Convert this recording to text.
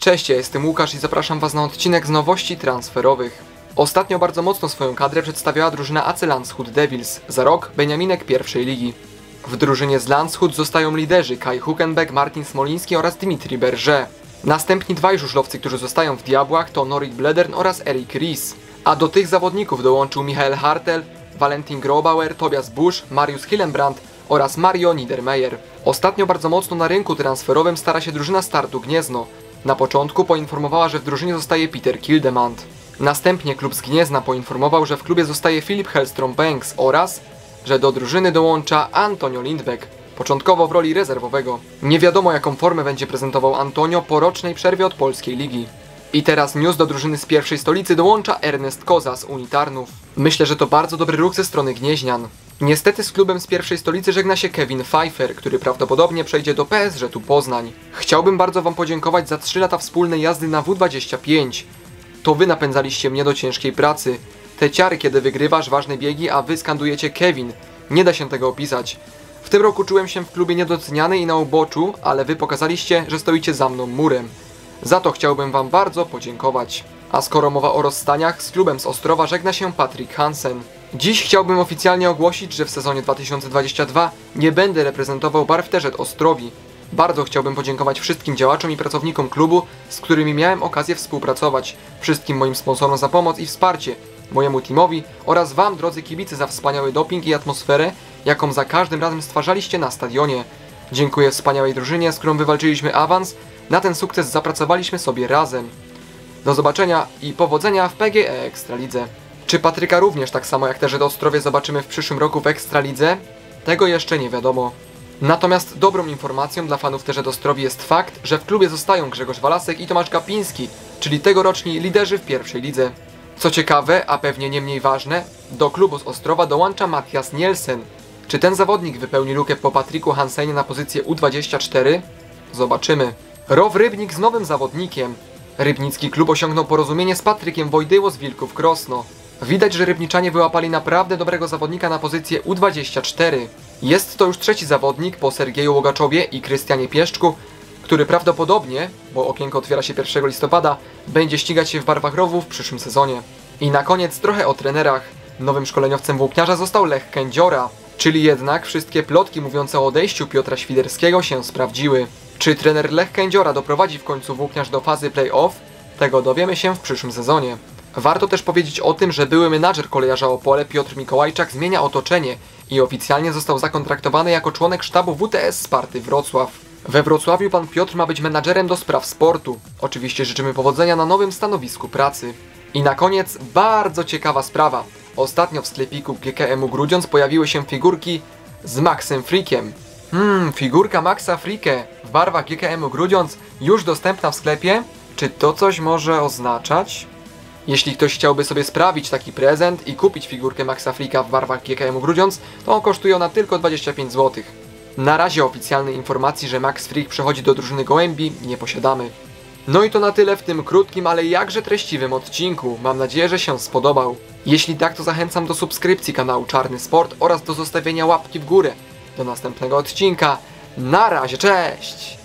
Cześć, ja jestem Łukasz i zapraszam Was na odcinek z nowości transferowych. Ostatnio bardzo mocno swoją kadrę przedstawiała drużyna AC Landshut Devils, za rok Beniaminek pierwszej ligi. W drużynie z Landshut zostają liderzy Kai Huckenbeck, Martin Smoliński oraz Dimitri Berger. Następni dwaj żużlowcy, którzy zostają w Diabłach, to Norik Bledern oraz Erik Ries. A do tych zawodników dołączył Michael Hartel, Valentin Grobauer, Tobias Busch, Marius Hillenbrand oraz Mario Niedermeyer. Ostatnio bardzo mocno na rynku transferowym stara się drużyna Startu Gniezno. Na początku poinformowała, że w drużynie zostaje Peter Kildemand. Następnie klub z Gniezna poinformował, że w klubie zostaje Filip Hellstrom Banks oraz, że do drużyny dołącza Antonio Lindbeck, początkowo w roli rezerwowego. Nie wiadomo, jaką formę będzie prezentował Antonio po rocznej przerwie od polskiej ligi. I teraz news: do drużyny z pierwszej stolicy dołącza Ernest Koza z Unitarnów. Myślę, że to bardzo dobry ruch ze strony gnieźnian. Niestety z klubem z pierwszej stolicy żegna się Kevin Pfeiffer, który prawdopodobnie przejdzie do PSG tu Poznań. Chciałbym bardzo Wam podziękować za 3 lata wspólnej jazdy na W25. To Wy napędzaliście mnie do ciężkiej pracy. Te ciary, kiedy wygrywasz ważne biegi, a Wy skandujecie Kevin. Nie da się tego opisać. W tym roku czułem się w klubie niedoceniany i na uboczu, ale Wy pokazaliście, że stoicie za mną murem. Za to chciałbym Wam bardzo podziękować. A skoro mowa o rozstaniach, z klubem z Ostrowa żegna się Patrik Hansen. Dziś chciałbym oficjalnie ogłosić, że w sezonie 2022 nie będę reprezentował barw TZ Ostrowi. Bardzo chciałbym podziękować wszystkim działaczom i pracownikom klubu, z którymi miałem okazję współpracować, wszystkim moim sponsorom za pomoc i wsparcie, mojemu teamowi oraz Wam, drodzy kibice, za wspaniały doping i atmosferę, jaką za każdym razem stwarzaliście na stadionie. Dziękuję wspaniałej drużynie, z którą wywalczyliśmy awans. Na ten sukces zapracowaliśmy sobie razem. Do zobaczenia i powodzenia w PGE Ekstralidze. Czy Patryka również tak samo jak TZ Ostrowie zobaczymy w przyszłym roku w Ekstralidze? Tego jeszcze nie wiadomo. Natomiast dobrą informacją dla fanów TZ Ostrowi jest fakt, że w klubie zostają Grzegorz Walasek i Tomasz Gapiński, czyli tegoroczni liderzy w pierwszej lidze. Co ciekawe, a pewnie nie mniej ważne, do klubu z Ostrowa dołącza Mathias Nielsen. Czy ten zawodnik wypełni lukę po Patriku Hansenie na pozycję U24? Zobaczymy. Row Rybnik z nowym zawodnikiem. Rybnicki klub osiągnął porozumienie z Patrykiem Wojdyło z Wilków Krosno. Widać, że rybniczanie wyłapali naprawdę dobrego zawodnika na pozycję U24. Jest to już trzeci zawodnik po Sergieju Łogaczowie i Krystianie Pieszczku, który prawdopodobnie, bo okienko otwiera się 1 listopada, będzie ścigać się w barwach Rowu w przyszłym sezonie. I na koniec trochę o trenerach. Nowym szkoleniowcem Włókniarza został Lech Kędziora, czyli jednak wszystkie plotki mówiące o odejściu Piotra Świderskiego się sprawdziły. Czy trener Lech Kędziora doprowadzi w końcu Włókniarz do fazy play-off? Tego dowiemy się w przyszłym sezonie. Warto też powiedzieć o tym, że były menadżer Kolejarza Opole Piotr Mikołajczak zmienia otoczenie i oficjalnie został zakontraktowany jako członek sztabu WTS Sparty Wrocław. We Wrocławiu pan Piotr ma być menadżerem do spraw sportu. Oczywiście życzymy powodzenia na nowym stanowisku pracy. I na koniec bardzo ciekawa sprawa. Ostatnio w sklepiku GKM-u Grudziądz pojawiły się figurki z Maxem Freakiem. Figurka Maxa Fricke w barwach GKM-u Grudziądz już dostępna w sklepie? Czy to coś może oznaczać? Jeśli ktoś chciałby sobie sprawić taki prezent i kupić figurkę Maxa Fricka w barwach GKM-u Grudziądz, to kosztuje ona tylko 25 zł. Na razie oficjalnej informacji, że Max Frick przechodzi do drużyny Gołębi, nie posiadamy. No i to na tyle w tym krótkim, ale jakże treściwym odcinku. Mam nadzieję, że się spodobał. Jeśli tak, to zachęcam do subskrypcji kanału Czarny Sport oraz do zostawienia łapki w górę. Do następnego odcinka. Na razie, cześć!